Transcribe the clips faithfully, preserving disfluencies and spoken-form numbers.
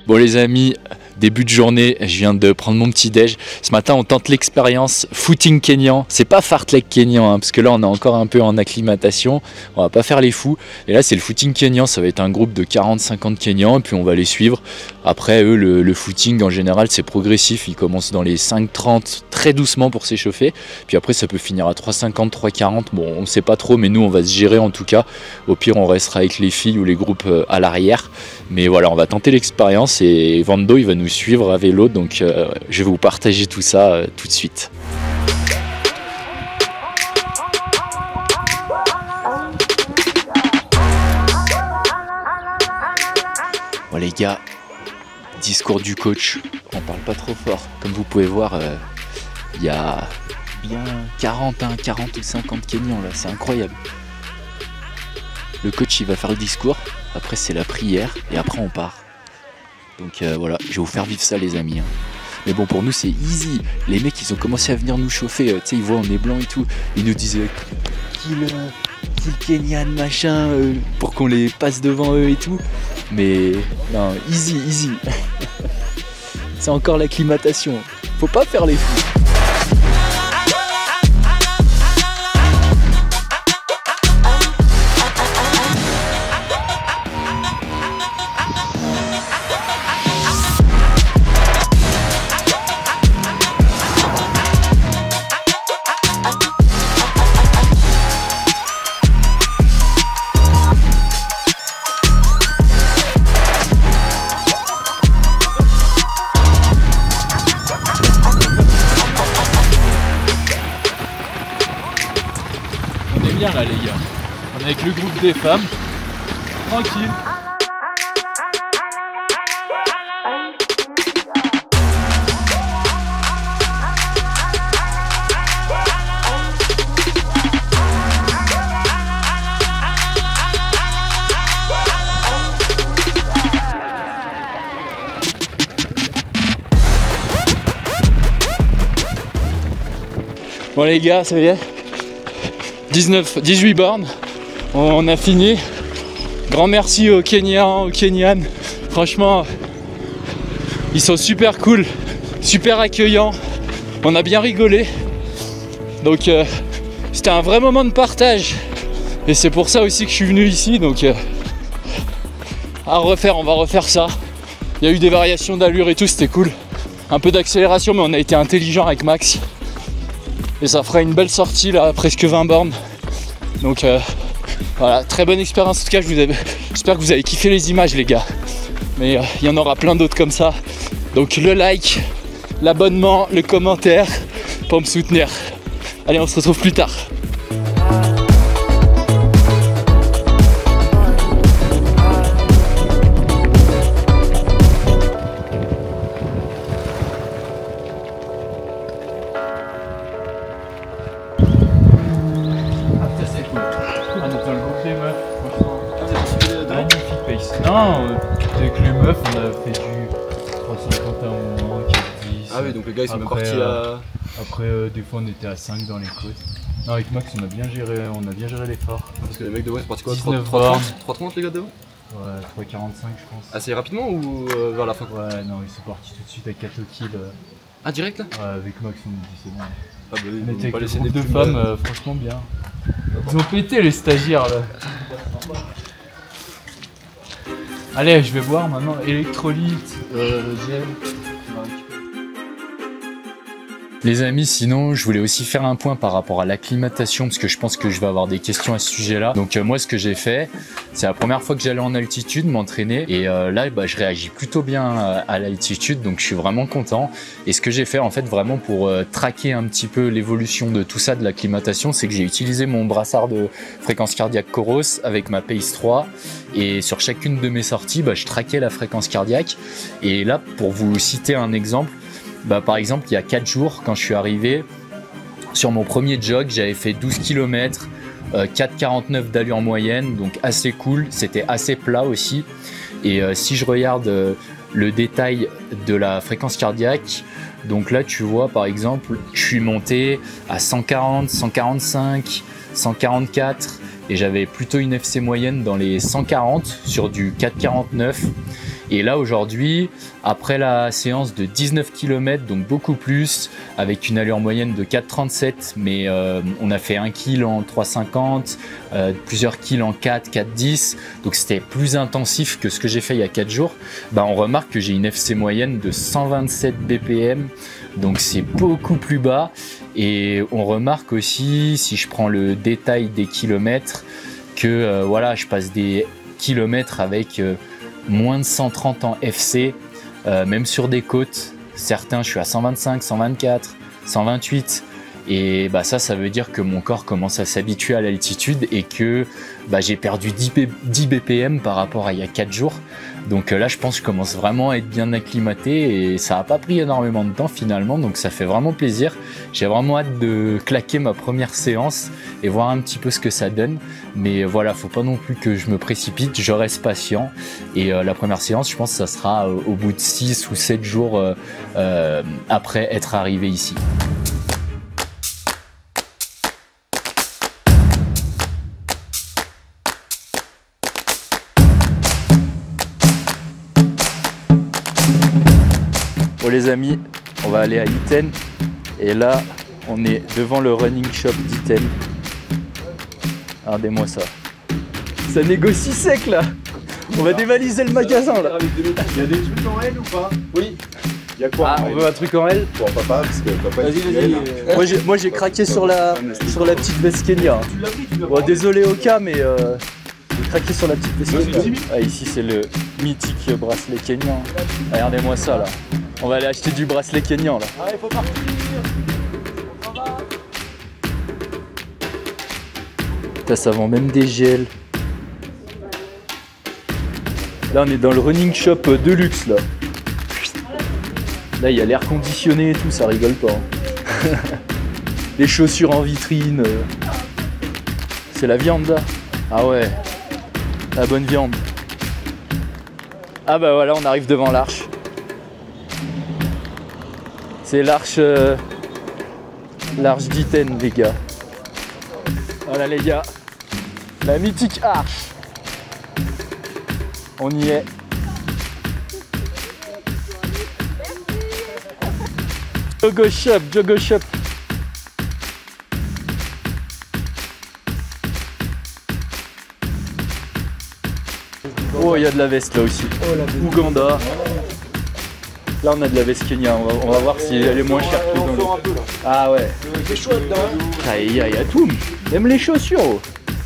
Bon les amis, début de journée, je viens de prendre mon petit déj. Ce matin on tente l'expérience footing kényan. C'est pas fartlek kényan hein, parce que là on est encore un peu en acclimatation. On va pas faire les fous. Et là c'est le footing kényan, ça va être un groupe de quarante cinquante Kenyans et puis on va les suivre. Après eux le, le footing en général c'est progressif. Ils commencent dans les cinq trente très doucement pour s'échauffer. Puis après ça peut finir à trois cinquante, trois quarante. Bon on sait pas trop mais nous on va se gérer en tout cas. Au pire on restera avec les filles ou les groupes à l'arrière. Mais voilà on va tenter l'expérience et Vando il va nous suivre à vélo, donc euh, je vais vous partager tout ça euh, tout de suite. Bon les gars, discours du coach, on parle pas trop fort. Comme vous pouvez voir, il euh, y a bien quarante, hein, quarante ou cinquante Kenyans là, c'est incroyable. Le coach il va faire le discours, après c'est la prière et après on part. Donc euh, voilà, je vais vous faire vivre ça les amis. Hein. Mais bon pour nous c'est easy. Les mecs ils ont commencé à venir nous chauffer, euh, tu sais ils voient on est blanc et tout. Ils nous disaient kill, euh, kill Kenyan machin euh, pour qu'on les passe devant eux et tout. Mais non, easy, easy. C'est encore l'acclimatation. Faut pas faire les fous. Bien là les gars, on est avec le groupe des femmes, tranquille. Bon les gars, ça y est, dix-neuf, dix-huit bornes, on a fini. Grand merci aux Kenyans, aux Kenyanes. Franchement, ils sont super cool, super accueillants. On a bien rigolé. Donc euh, c'était un vrai moment de partage. Et c'est pour ça aussi que je suis venu ici. Donc euh, à refaire, on va refaire ça. Il y a eu des variations d'allure et tout, c'était cool. Un peu d'accélération, mais on a été intelligent avec Max. Et ça fera une belle sortie là, presque vingt bornes. Donc euh, voilà, très bonne expérience en tout cas, j'espère que vous avez kiffé les images les gars. Mais il euh, y en aura plein d'autres comme ça. Donc le like, l'abonnement, le commentaire pour me soutenir. Allez on se retrouve plus tard. Non, avec les meufs on a fait du trois cent cinquante à un moment, quatre cent dix. Ah oui, donc les gars ils sont après, partis euh, à... Après euh, des fois on était à cinq dans les côtes. Non avec Max on a bien géré, on a bien géré l'effort. Parce que les mecs de moi sont partis quoi, dix-neuf trois trente les gars de moi? Ouais, trois quarante-cinq je pense. Assez rapidement ou euh, vers la fin? Ouais non ils sont partis tout de suite à quatre kills. Euh... Ah direct là? Ouais avec Max on a dit c'est bon. Ah bah oui, on était pas avec laisser des des deux femmes euh, franchement bien. Ils ont pété les stagiaires là. Allez, je vais boire maintenant électrolyte, euh, gel. Les amis, sinon je voulais aussi faire un point par rapport à l'acclimatation parce que je pense que je vais avoir des questions à ce sujet-là. Donc euh, moi ce que j'ai fait, c'est la première fois que j'allais en altitude m'entraîner et euh, là bah, je réagis plutôt bien à, à l'altitude donc je suis vraiment content. Et ce que j'ai fait en fait vraiment pour euh, traquer un petit peu l'évolution de tout ça de l'acclimatation, c'est que j'ai utilisé mon brassard de fréquence cardiaque Coros avec ma Pace trois et sur chacune de mes sorties, bah, je traquais la fréquence cardiaque. Et là pour vous citer un exemple, bah, par exemple, il y a quatre jours, quand je suis arrivé, sur mon premier jog, j'avais fait douze kilomètres, euh, quatre virgule quarante-neuf d'allure moyenne, donc assez cool, c'était assez plat aussi. Et euh, si je regarde euh, le détail de la fréquence cardiaque, donc là tu vois par exemple, je suis monté à cent quarante, cent quarante-cinq, cent quarante-quatre, et j'avais plutôt une F C moyenne dans les cent quarante sur du quatre quarante-neuf. Et là aujourd'hui, après la séance de dix-neuf kilomètres, donc beaucoup plus, avec une allure moyenne de quatre trente-sept, mais euh, on a fait un kill en trois cinquante, euh, plusieurs kills en quatre, quatre dix, donc c'était plus intensif que ce que j'ai fait il y a quatre jours. Bah, on remarque que j'ai une F C moyenne de cent vingt-sept B P M, donc c'est beaucoup plus bas. Et on remarque aussi, si je prends le détail des kilomètres, que euh, voilà, je passe des kilomètres avec euh, moins de cent trente en F C, euh, même sur des côtes. Certains, je suis à cent vingt-cinq, cent vingt-quatre, cent vingt-huit. Et bah, ça, ça veut dire que mon corps commence à s'habituer à l'altitude et que bah, j'ai perdu dix B P M par rapport à il y a quatre jours. Donc là, je pense que je commence vraiment à être bien acclimaté et ça n'a pas pris énormément de temps finalement. Donc ça fait vraiment plaisir. J'ai vraiment hâte de claquer ma première séance et voir un petit peu ce que ça donne. Mais voilà, faut pas non plus que je me précipite. Je reste patient. Et euh, la première séance, je pense que ça sera euh, au bout de six ou sept jours euh, euh, après être arrivé ici. Bon les amis, on va aller à Iten et là on est devant le running shop d'Iten. Regardez-moi ça. Ça négocie sec là. On va dévaliser le magasin là. Il y a des trucs en L ou pas? Oui. Il y a quoi? Ah, on veut un truc en L? Pour papa, parce que papa. Vas-y, vas-y. Moi j'ai craqué sur la, sur la petite veste Kenya. Tu l'as pris, tu l'as pris. Bon, désolé au cas, mais euh, j'ai craqué sur la petite veste Kenya. Ah, ici c'est le mythique bracelet kenyan. Regardez-moi ça là. On va aller acheter du bracelet kenyan là. Ah, il faut partir. Putain, ça vend même des gels. Là, on est dans le running shop de luxe là. Là, il y a l'air conditionné et tout, ça rigole pas. Hein. Les chaussures en vitrine. C'est la viande là. Ah ouais, la bonne viande. Ah bah voilà, on arrive devant l'arche. C'est l'arche euh, l'arche d'Iten les gars. Voilà les gars, la mythique arche. On y est. Jogo Shop, Jogo Shop. Oh, il y a de la veste là aussi. Ouganda. Là, on a de la veste Kenya. On va, on va voir si elle est moins chère que dans le... Ah ouais. C'est chaud dedans. Ah, il y a, il y a tout. Même les chaussures. Oh.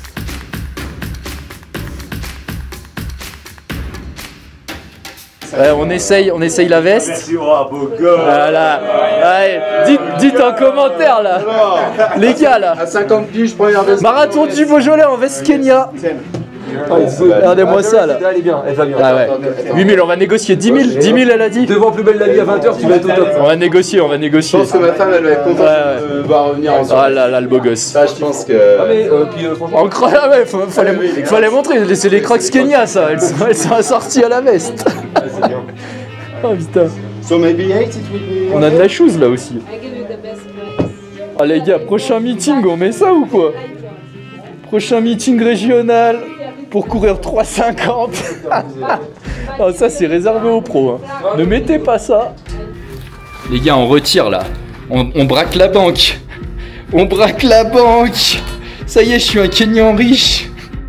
Ouais, on essaye, on essaye la veste. Merci, oh, beau gars. Voilà. Ouais, dites, dites en commentaire là. Les gars là. À cinquante piges, première veste. Marathon du Beaujolais en veste Kenya. Regardez-moi ça là. Elle est bien, elle va bien. Ah ouais. huit mille, on va négocier. dix mille, dix mille elle a dit. Devant Plus belle la vie à vingt heures, tu vas être au top. On va négocier, on va Je négocier. pense que ma femme, elle va être contente Ouais, de voir revenir en Ah là là, le beau gosse. Ça, je pense que. Ah mais euh, puis euh, franchement, Incroyable, ouais, faut- fallait, fallait montrer. C'est les Crocs Kenya ça. Elles sont, elles sont assorties à la veste. Oh putain. So maybe eight, it will be. On a de la chose là aussi. I give you the best price. Ah les gars, prochain meeting, on met ça ou quoi? Prochain meeting régional pour courir trois cinquante. Oh, ça c'est réservé aux pros. Hein. Ne mettez pas ça. Les gars, on retire là. On, on braque la banque. On braque la banque. Ça y est, je suis un Kenyan riche.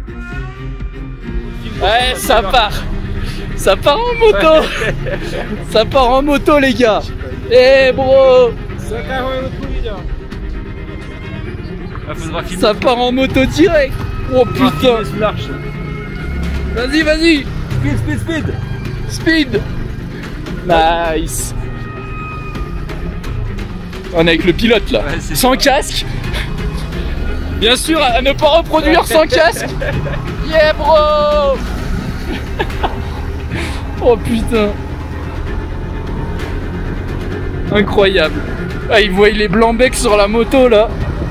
Ouais, ça part. Ça part en moto. Ça part en moto les gars. Eh bro. Ça part en moto direct. Oh putain. Vas-y, vas-y. speed, speed, speed. Speed. Nice. On est avec le pilote là. Sans casque. Bien sûr, à ne pas reproduire sans casque. Yeah bro. Oh putain. Incroyable. Ah, il voit les blancs becs sur la moto là.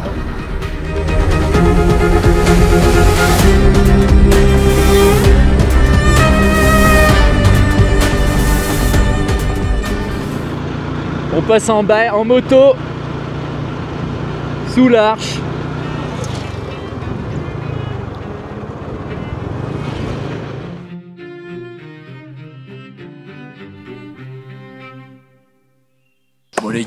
On passe en bas en moto sous l'arche.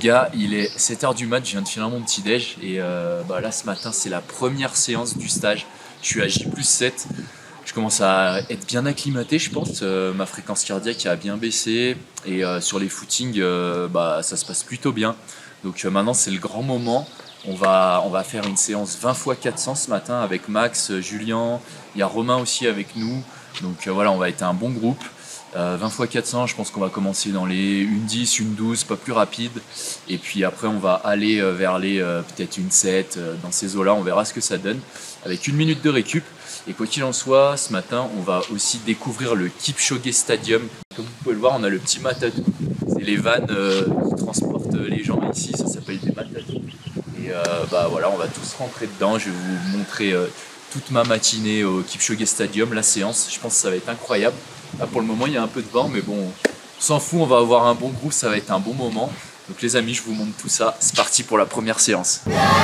gars, il est sept heures du mat, je viens de finir mon petit déj et euh, bah là ce matin c'est la première séance du stage. Je suis à J plus sept, je commence à être bien acclimaté je pense, euh, ma fréquence cardiaque a bien baissé et euh, sur les footings euh, bah, ça se passe plutôt bien. Donc euh, maintenant c'est le grand moment, on va, on va faire une séance vingt fois quatre cents ce matin avec Max, Julien, il y a Romain aussi avec nous. Donc euh, voilà, on va être un bon groupe. Euh, vingt fois quatre cents, je pense qu'on va commencer dans les une dix, une douze, pas plus rapide. Et puis après, on va aller euh, vers les euh, peut-être une sept, euh, dans ces eaux-là, on verra ce que ça donne. Avec une minute de récup. Et quoi qu'il en soit, ce matin, on va aussi découvrir le Kipchoge Stadium. Comme vous pouvez le voir, on a le petit matadou. C'est les vannes euh, qui transportent les gens ici, ça s'appelle des matadous. Et euh, bah voilà, on va tous rentrer dedans. Je vais vous montrer euh, toute ma matinée au Kipchoge Stadium, la séance. Je pense que ça va être incroyable. Là, pour le moment, il y a un peu de vent, mais bon, on s'en fout, on va avoir un bon groupe, ça va être un bon moment. Donc les amis, je vous montre tout ça. C'est parti pour la première séance.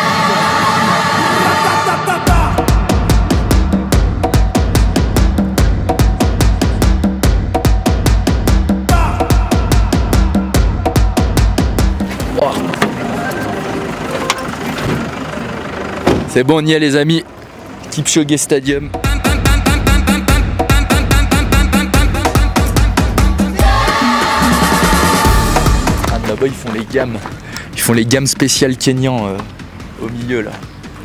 Wow. C'est bon, on y est les amis. Kipchoge Stadium. Là-bas ils font les gammes, ils font les gammes spéciales kényans euh, au milieu là.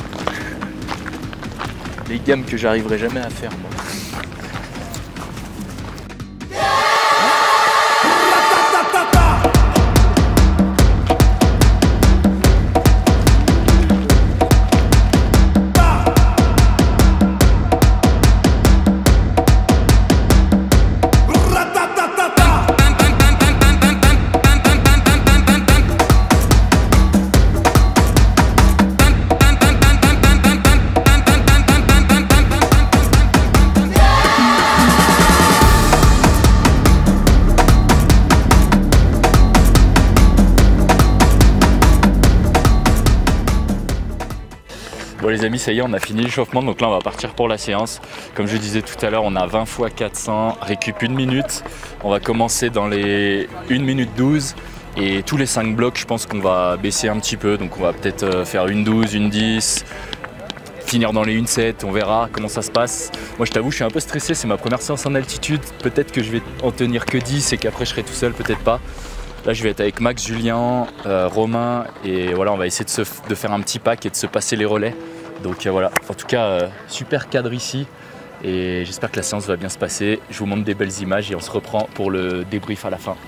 Les gammes que j'arriverai jamais à faire moi. Bon les amis, ça y est, on a fini l'échauffement, donc là on va partir pour la séance. Comme je disais tout à l'heure, on a vingt fois quatre cents, récup une minute. On va commencer dans les une minute douze et tous les cinq blocs, je pense qu'on va baisser un petit peu. Donc on va peut-être faire une douze, une dix, finir dans les une sept, on verra comment ça se passe. Moi je t'avoue, je suis un peu stressé, c'est ma première séance en altitude. Peut-être que je vais en tenir que dix et qu'après je serai tout seul, peut-être pas. Là je vais être avec Max, Julien, euh, Romain et voilà, on va essayer de, se, de faire un petit pack et de se passer les relais. Donc euh, voilà, en tout cas euh, super cadre ici et j'espère que la séance va bien se passer. Je vous montre des belles images et on se reprend pour le débrief à la fin.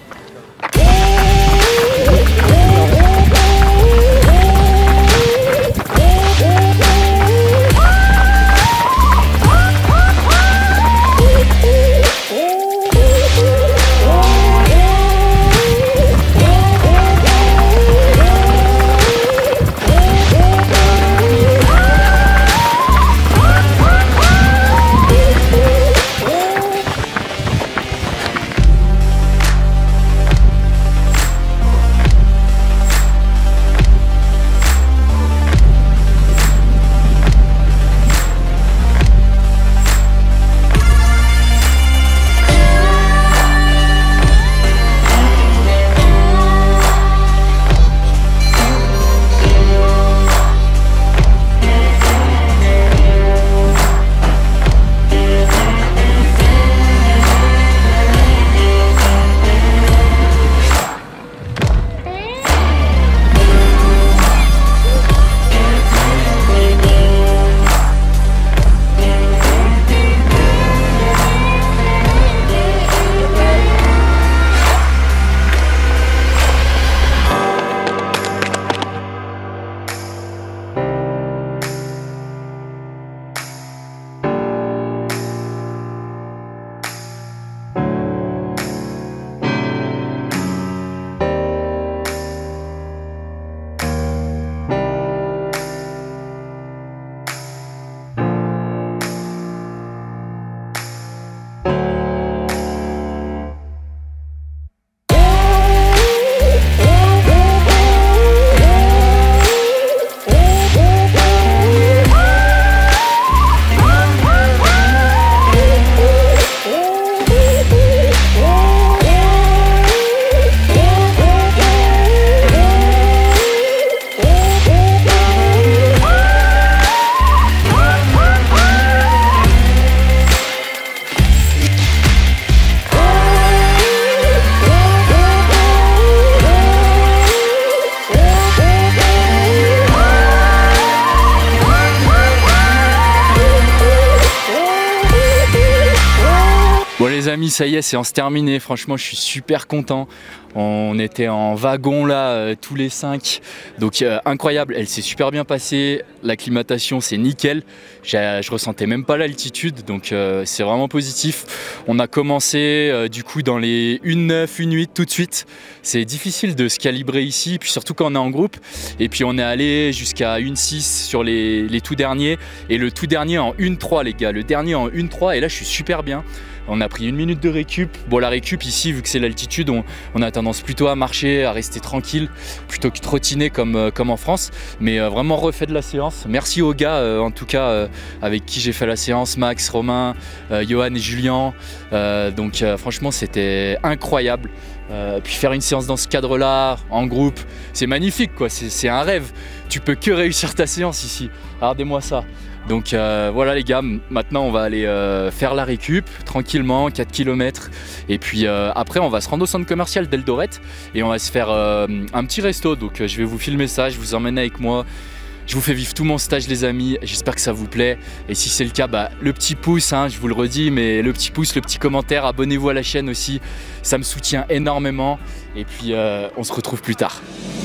les amis, ça y est, séance terminée. Franchement, je suis super content. On était en wagon là, euh, tous les cinq. Donc euh, incroyable, elle s'est super bien passée. L'acclimatation, c'est nickel. Je ressentais même pas l'altitude, donc euh, c'est vraiment positif. On a commencé euh, du coup dans les une neuf, une huit tout de suite. C'est difficile de se calibrer ici, puis surtout quand on est en groupe. Et puis on est allé jusqu'à une six sur les, les tout derniers. Et le tout dernier en une trois les gars. Le dernier en une trois et là je suis super bien. On a pris une minute de récup. Bon, la récup ici, vu que c'est l'altitude, on, on a tendance plutôt à marcher, à rester tranquille, plutôt que trottiner comme, euh, comme en France. Mais euh, vraiment refait de la séance. Merci aux gars, euh, en tout cas, euh, avec qui j'ai fait la séance, Max, Romain, euh, Johan et Julien. Euh, donc euh, franchement, c'était incroyable. Euh, puis faire une séance dans ce cadre-là, en groupe, c'est magnifique, quoi. C'est un rêve. Tu peux que réussir ta séance ici. Regardez-moi ça. Donc euh, voilà les gars, maintenant on va aller euh, faire la récup tranquillement, quatre kilomètres. Et puis euh, après on va se rendre au centre commercial d'Eldoret et on va se faire euh, un petit resto. Donc euh, je vais vous filmer ça, je vous emmène avec moi. Je vous fais vivre tout mon stage les amis, j'espère que ça vous plaît. Et si c'est le cas, bah, le petit pouce, hein, je vous le redis, mais le petit pouce, le petit commentaire, abonnez-vous à la chaîne aussi. Ça me soutient énormément. Et puis euh, on se retrouve plus tard.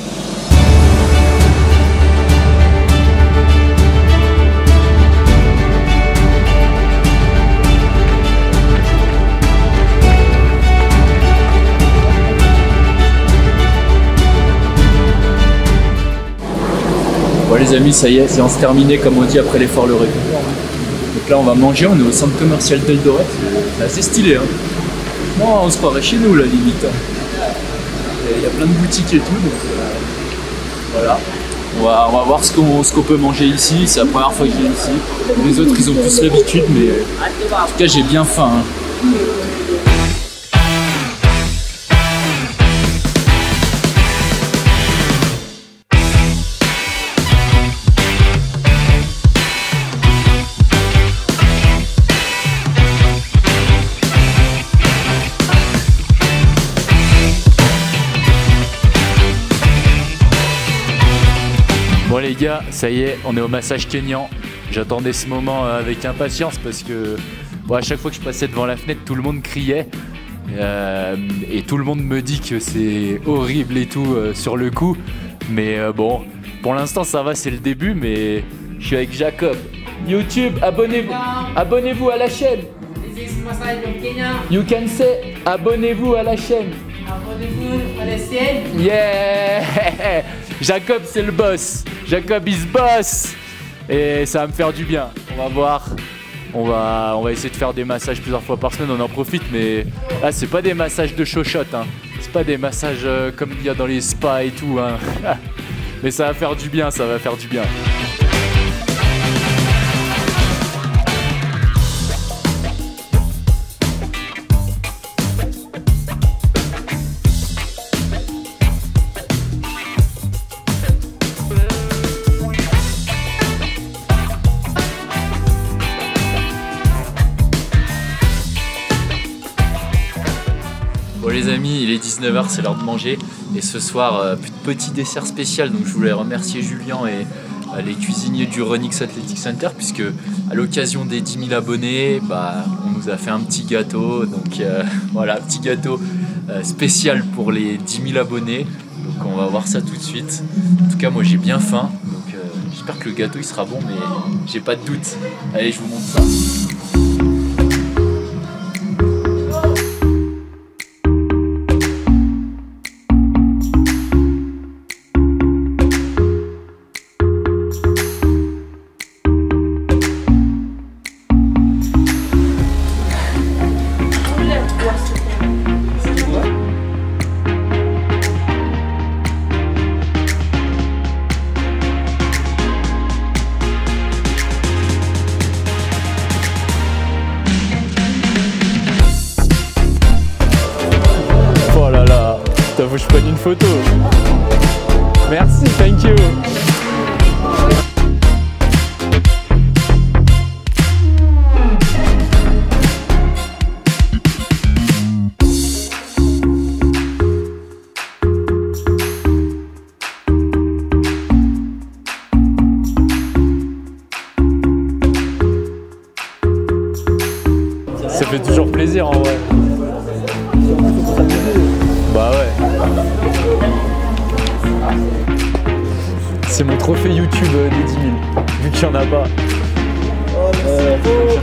Bon les amis, ça y est, séance terminée comme on dit après l'effort le récup. Donc là on va manger, on est au centre commercial d'Eldoret, c'est assez stylé hein. Bon, on se croirait chez nous là limite. Il y a plein de boutiques et tout, donc euh, voilà. On va, on va voir ce qu'on ce qu'on peut manger ici, c'est la première fois que je viens ici. Les autres ils ont plus l'habitude, mais en tout cas j'ai bien faim hein. Bon les gars, ça y est, on est au massage kényan. J'attendais ce moment avec impatience parce que bon, à chaque fois que je passais devant la fenêtre, tout le monde criait. Euh, et tout le monde me dit que c'est horrible et tout euh, sur le coup. Mais euh, bon, pour l'instant ça va, c'est le début, mais je suis avec Jacob. YouTube, abonnez-vous abonnez-vous à la chaîne. You can say, abonnez-vous à la chaîne. Abonnez-vous à la chaîne. Yeah. Jacob c'est le boss. Jacob is boss. Et ça va me faire du bien. On va voir. On va, on va essayer de faire des massages plusieurs fois par semaine. On en profite, mais là c'est pas des massages de chochotte. Hein. C'est pas des massages euh, comme il y a dans les spas et tout. Hein. Mais ça va faire du bien. Ça va faire du bien. Bon les amis, il est dix-neuf heures, c'est l'heure de manger. Et ce soir, euh, petit dessert spécial. Donc je voulais remercier Julien et euh, les cuisiniers du Runix Athletic Center, puisque à l'occasion des dix mille abonnés, bah, on nous a fait un petit gâteau. Donc euh, voilà, petit gâteau euh, spécial pour les dix mille abonnés. Donc on va voir ça tout de suite. En tout cas, moi j'ai bien faim. Donc euh, j'espère que le gâteau il sera bon, mais j'ai pas de doute. Allez, je vous montre ça. Faut que je prenne une photo. Merci, thank you. Ça fait toujours plaisir en vrai. Bah ouais. C'est mon trophée YouTube euh, des dix mille, vu qu'il n'y en a pas. Euh,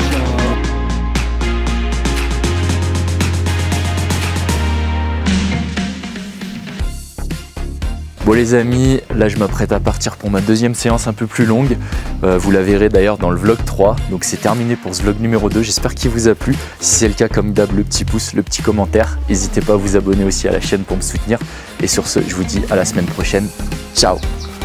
Bon les amis, là je m'apprête à partir pour ma deuxième séance un peu plus longue. Euh, vous la verrez d'ailleurs dans le vlog trois. Donc c'est terminé pour ce vlog numéro deux. J'espère qu'il vous a plu. Si c'est le cas, comme d'hab, le petit pouce, le petit commentaire. N'hésitez pas à vous abonner aussi à la chaîne pour me soutenir. Et sur ce, je vous dis à la semaine prochaine. Ciao!